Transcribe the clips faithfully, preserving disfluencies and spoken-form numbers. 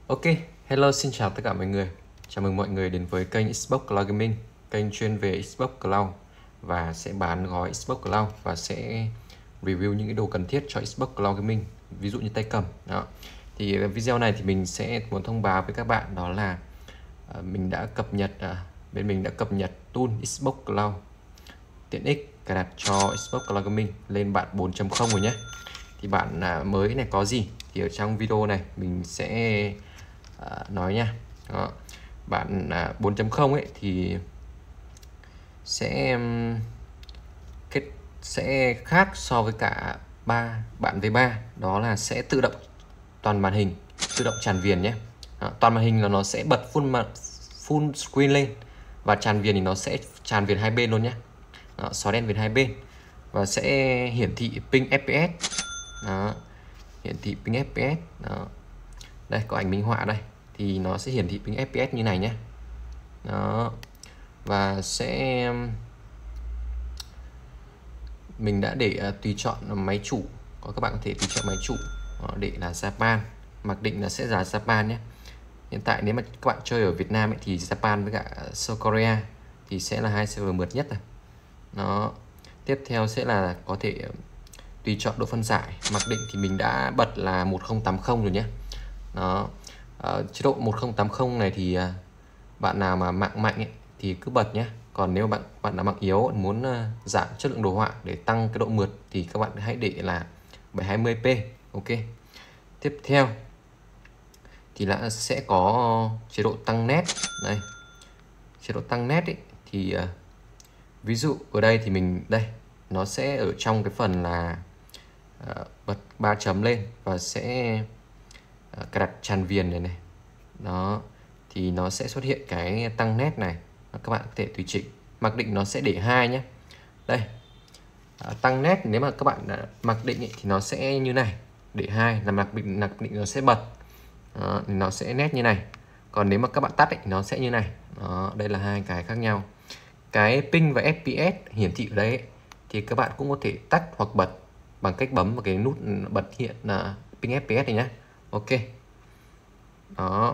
Ok, hello, xin chào tất cả mọi người. Chào mừng mọi người đến với kênh Xbox Cloud Gaming, kênh chuyên về Xbox Cloud và sẽ bán gói Xbox Cloud và sẽ review những cái đồ cần thiết cho Xbox Cloud Gaming, ví dụ như tay cầm. Đó. Thì video này thì mình sẽ muốn thông báo với các bạn đó là uh, mình đã cập nhật uh, bên mình đã cập nhật tool Xbox Cloud tiện ích cài đặt cho Xbox Cloud Gaming lên bản bốn chấm không rồi nhé. Thì bản uh, mới này có gì thì ở trong video này mình sẽ uh, nói nha. Đó. Bản uh, bốn chấm không ấy thì sẽ um, kết sẽ khác so với cả ba bản v ba, đó là sẽ tự động toàn màn hình, tự động tràn viền nhé. Đó, toàn màn hình là nó sẽ bật full mặt full screen lên và tràn viền thì nó sẽ tràn viền hai bên luôn nhé. Đó, xóa đen viền hai bên và sẽ hiển thị ping ép pê ét. Đó, hiển thị ping ép pê ét. Đó. Đây có ảnh minh họa đây thì nó sẽ hiển thị ping ép pê ét như này nhé. Đó. Và sẽ mình đã để uh, tùy chọn máy chủ, có các bạn có thể tùy chọn máy chủ uh, để là Japan, mặc định là sẽ là Japan nhé. Hiện tại nếu mà các bạn chơi ở Việt Nam ấy, thì Japan với cả South Korea thì sẽ là hai server mượt nhất này. Nó tiếp theo sẽ là có thể uh, tùy chọn độ phân giải, mặc định thì mình đã bật là một không tám không rồi nhé. Đó. Uh, chế độ một không tám không này thì uh, bạn nào mà mạng mạnh ấy, thì cứ bật nhé. Còn nếu bạn bạn nào mạng yếu muốn uh, giảm chất lượng đồ họa để tăng cái độ mượt thì các bạn hãy để là bảy hai mươi p. Ok. Tiếp theo thì là sẽ có chế độ tăng nét đây. Chế độ tăng nét ấy, thì uh, ví dụ ở đây thì mình đây nó sẽ ở trong cái phần là uh, bật ba chấm lên và sẽ uh, cài đặt tràn viền này này. Đó thì nó sẽ xuất hiện cái tăng nét này, các bạn có thể tùy chỉnh, mặc định nó sẽ để hai nhé. Đây à, tăng nét nếu mà các bạn đã mặc định ý, thì nó sẽ như này, để hai là mặc định mặc định nó sẽ bật. Đó, thì nó sẽ nét như này. Còn nếu mà các bạn tắt ý, nó sẽ như này. Đó, đây là hai cái khác nhau. Cái ping và ép pê ét hiển thị ở đây ý, thì các bạn cũng có thể tắt hoặc bật bằng cách bấm vào cái nút bật hiện là ping ép pê ét này nhé. Ok. Đó.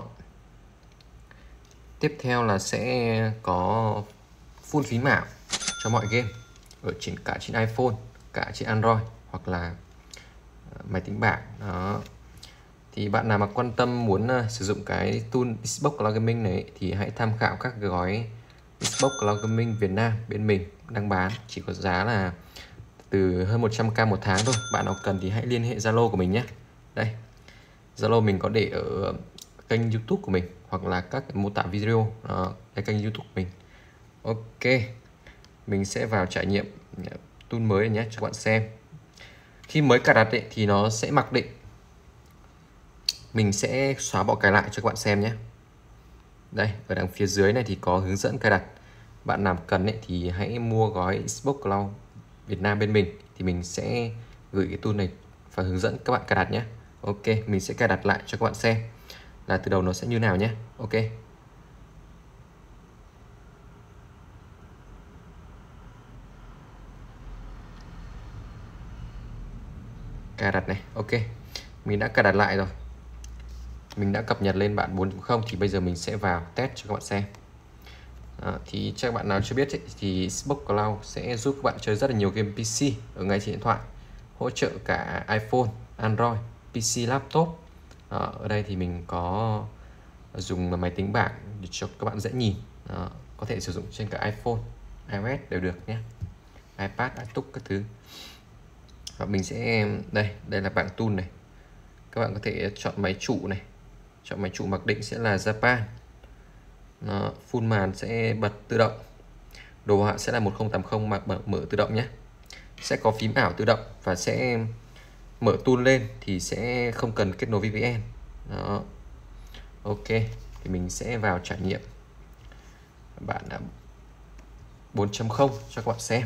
Tiếp theo là sẽ có full phím ảo cho mọi game ở trên cả trên iPhone, cả trên Android hoặc là máy tính bảng. Đó. Thì bạn nào mà quan tâm muốn uh, sử dụng cái tool Xbox Cloud Gaming này thì hãy tham khảo các gói Xbox Cloud Gaming Việt Nam bên mình đang bán, chỉ có giá là từ hơn một trăm k một tháng thôi. Bạn nào cần thì hãy liên hệ Zalo của mình nhé. Đây, Zalo mình có để ở kênh YouTube của mình hoặc là các mô tả video đó, cái kênh YouTube của mình. Ok, mình sẽ vào trải nghiệm tool mới nhé cho các bạn xem. Khi mới cài đặt ấy, thì nó sẽ mặc định, mình sẽ xóa bỏ cài lại cho các bạn xem nhé. Đây, ở đằng phía dưới này thì có hướng dẫn cài đặt. Bạn nào cần ấy, thì hãy mua gói Xbox Cloud Việt Nam bên mình thì mình sẽ gửi cái tool này và hướng dẫn các bạn cài đặt nhé. Ok, mình sẽ cài đặt lại cho các bạn xem là từ đầu nó sẽ như nào nhé. Ok. Cài đặt này. Ok. Mình đã cài đặt lại rồi. Mình đã cập nhật lên bản bốn chấm không thì bây giờ mình sẽ vào test cho các bạn xem. À, thì cho các bạn nào chưa biết ấy, thì Xbox Cloud sẽ giúp các bạn chơi rất là nhiều game pê xê ở ngay trên điện thoại, hỗ trợ cả iPhone, Android, pê xê, laptop. À, ở đây thì mình có dùng máy tính bảng để cho các bạn dễ nhìn. À, có thể sử dụng trên cả iPhone, iOS đều được nhé, iPad, iTouch các thứ. Và mình sẽ đây đây là bảng tool này, các bạn có thể chọn máy chủ này, chọn máy chủ mặc định sẽ là Japan. Nó full màn sẽ bật tự động, đồ họa sẽ là một không tám không mà mở, mở tự động nhé. Sẽ có phím ảo tự động và sẽ mở tool lên thì sẽ không cần kết nối vê pê en. Đó. Ok, thì mình sẽ vào trải nghiệm bản bốn chấm không cho các bạn xem.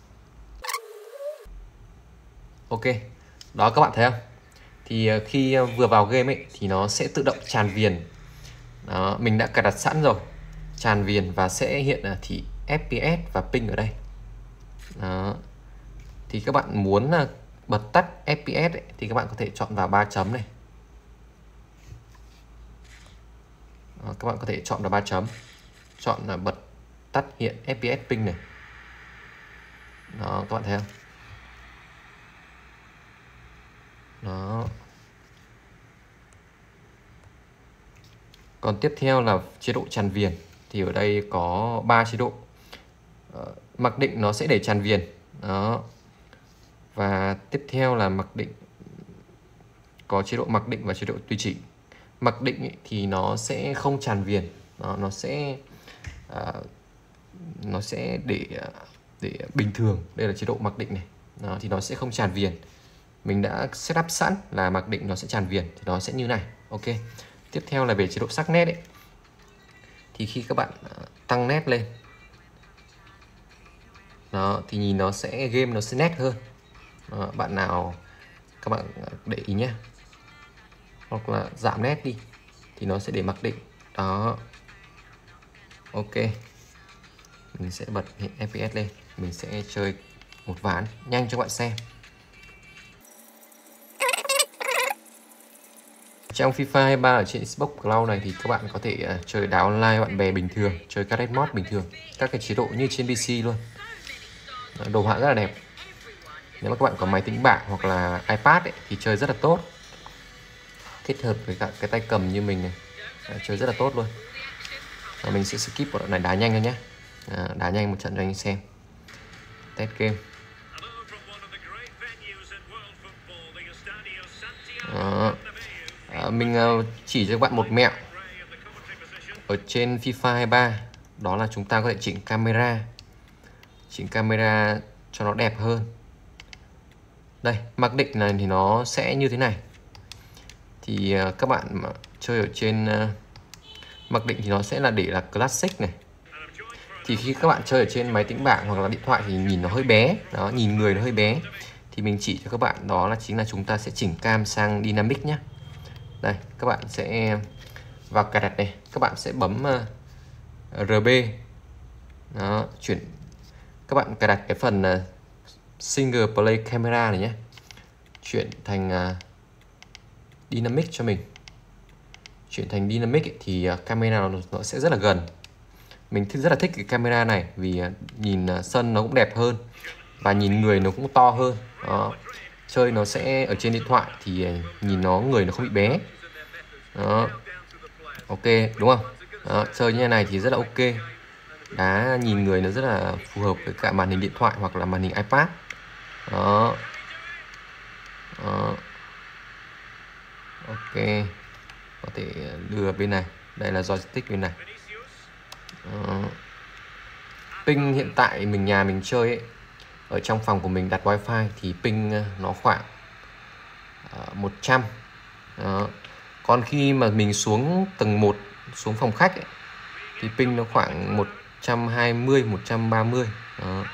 Ok, đó các bạn thấy không? Thì khi vừa vào game ấy thì nó sẽ tự động tràn viền. Đó, mình đã cài đặt sẵn rồi, tràn viền và sẽ hiện là thị ép pê ét và ping ở đây. Đó. Thì các bạn muốn bật tắt ép pê ét ấy, thì các bạn có thể chọn vào ba chấm này. các bạn có thể chọn là ba chấm, chọn là bật tắt hiện ép pê ét ping này. Đó, các bạn thấy không? Đó. Còn tiếp theo là chế độ tràn viền. Thì ở đây có ba chế độ. Ờ, mặc định nó sẽ để tràn viền. Đó. Và tiếp theo là mặc định, có chế độ mặc định và chế độ tùy chỉnh. Mặc định ấy, thì nó sẽ không tràn viền. Đó, nó sẽ uh, nó sẽ để để bình thường. Đây là chế độ mặc định này. Đó, thì nó sẽ không tràn viền. Mình đã setup sẵn là mặc định nó sẽ tràn viền thì nó sẽ như này. Ok. Tiếp theo là về chế độ sắc nét ấy. Thì khi các bạn tăng nét lên, đó, thì nhìn nó sẽ game nó sẽ nét hơn. Đó, bạn nào các bạn để ý nhé. Hoặc là giảm nét đi thì nó sẽ để mặc định. Đó. Ok. Mình sẽ bật hiện ép pê ét lên. Mình sẽ chơi một ván nhanh cho các bạn xem. Trong FIFA hai mươi ba ở trên Xbox Cloud này thì các bạn có thể uh, chơi đá online bạn bè bình thường, chơi các mod bình thường, các cái chế độ như trên pê xê luôn. Đồ họa rất là đẹp. Nếu mà các bạn có máy tính bảng hoặc là iPad ấy, thì chơi rất là tốt. Kết hợp với cả cái tay cầm như mình này, à, chơi rất là tốt luôn. À, mình sẽ skip một đoạn này đá nhanh thôi nhé. À, đá nhanh một trận cho anh xem. Test game. Đó. À, mình uh, chỉ cho các bạn một mẹo ở trên FIFA hai mươi ba, đó là chúng ta có thể chỉnh camera, chỉnh camera cho nó đẹp hơn. Đây, mặc định này thì nó sẽ như thế này. Thì uh, các bạn mà chơi ở trên uh, mặc định thì nó sẽ là để là classic này. Thì khi các bạn chơi ở trên máy tính bảng hoặc là điện thoại thì nhìn nó hơi bé, đó, nhìn người nó hơi bé. Thì mình chỉ cho các bạn đó là chính là chúng ta sẽ chỉnh cam sang dynamic nhé. Đây, các bạn sẽ vào cài đặt này, các bạn sẽ bấm uh, rờ bê. Đó, chuyển các bạn cài đặt cái phần uh, single play camera này nhé. Chuyển thành uh, dynamic cho mình. Chuyển thành dynamic ấy, thì uh, camera nó, nó sẽ rất là gần. Mình thích, rất là thích cái camera này vì uh, nhìn uh, sân nó cũng đẹp hơn và nhìn người nó cũng to hơn. Đó. Chơi nó sẽ ở trên điện thoại thì uh, nhìn nó người nó không bị bé. Đó. Ok, đúng không? Đó, chơi như thế này thì rất là ok. Đá nhìn người nó rất là phù hợp với cả màn hình điện thoại hoặc là màn hình iPad. Đó. Đó. Ok. Có thể đưa bên này. Đây là joystick bên này. Đó. Ping hiện tại mình nhà mình chơi ấy, ở trong phòng của mình đặt wifi thì ping nó khoảng uh, một trăm. Đó. Còn khi mà mình xuống tầng một, xuống phòng khách ấy, thì ping nó khoảng một trăm hai mươi, một trăm ba mươi. Đó.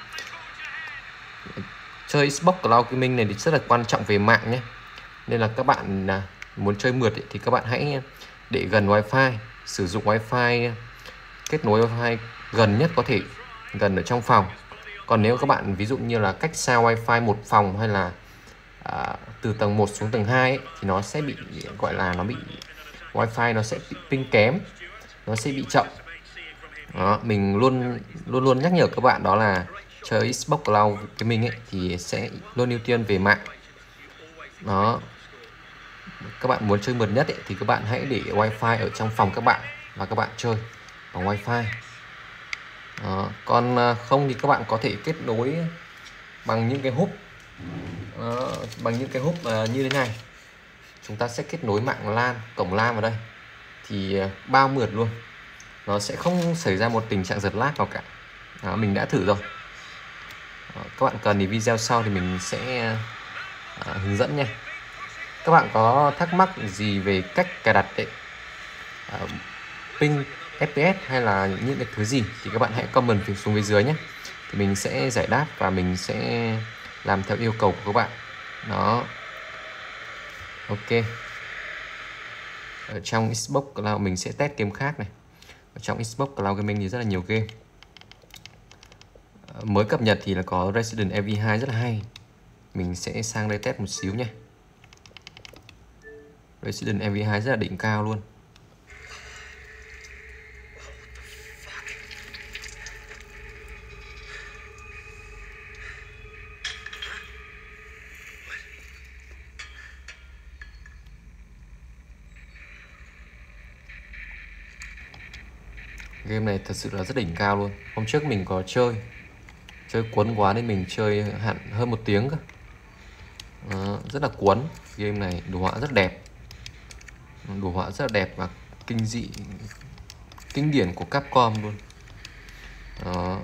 Chơi Xbox Cloud Gaming này thì rất là quan trọng về mạng nhé. Nên là các bạn muốn chơi mượt ấy, thì các bạn hãy để gần wifi, sử dụng wifi, kết nối wifi gần nhất có thể, gần ở trong phòng. Còn nếu các bạn ví dụ như là cách xa wifi một phòng hay là à, từ tầng một xuống tầng hai ấy, thì nó sẽ bị gọi là nó bị wifi nó sẽ bị ping kém, nó sẽ bị chậm. Đó, mình luôn luôn luôn nhắc nhở các bạn đó là chơi Xbox Cloud Gaming ấy thì sẽ luôn ưu tiên về mạng. Đó. Các bạn muốn chơi mượt nhất ấy, thì các bạn hãy để wifi ở trong phòng các bạn và các bạn chơi bằng wifi. Đó. Còn không thì các bạn có thể kết nối bằng những cái húp, Đó. bằng những cái húp uh, như thế này. Chúng ta sẽ kết nối mạng LAN, cổng LAN vào đây thì uh, bao mượt luôn, nó sẽ không xảy ra một tình trạng giật lag nào cả. Đó, mình đã thử rồi. Đó, các bạn cần thì video sau thì mình sẽ uh, hướng dẫn nha. Các bạn có thắc mắc gì về cách cài đặt đấy, uh, ping ép pê ét hay là những cái thứ gì thì các bạn hãy comment phía xuống phía dưới nhé, thì mình sẽ giải đáp và mình sẽ làm theo yêu cầu của các bạn. Đó. Ok. Ở trong Xbox Cloud mình sẽ test game khác này. Ở trong Xbox Cloud Gaming thì rất là nhiều game. Mới cập nhật thì là có Resident Evil hai rất là hay. Mình sẽ sang đây test một xíu nha. Resident Evil hai rất là đỉnh cao luôn. Game này thật sự là rất đỉnh cao luôn. Hôm trước mình có chơi chơi cuốn quá nên mình chơi hẳn hơn một tiếng cơ. Đó, rất là cuốn. Game này đồ họa rất đẹp, đồ họa rất là đẹp và kinh dị, kinh điển của Capcom luôn. Đó.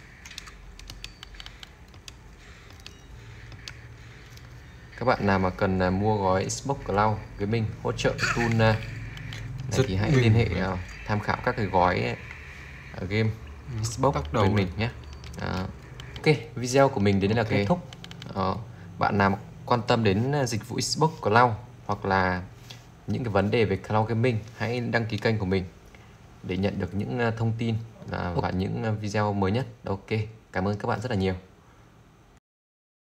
Các bạn nào mà cần uh, mua gói Xbox Cloud Gaming hỗ trợ tool uh, này thì hãy liên hệ uh, tham khảo các cái gói uh, game ừ, Xbox với mình nhé. Ok, video của mình đến đây là okay. kết thúc. Uh, bạn nào quan tâm đến dịch vụ Xbox Cloud hoặc là những cái vấn đề về Cloud Gaming, hãy đăng ký kênh của mình để nhận được những uh, thông tin uh, và những uh, video mới nhất. Ok, cảm ơn các bạn rất là nhiều.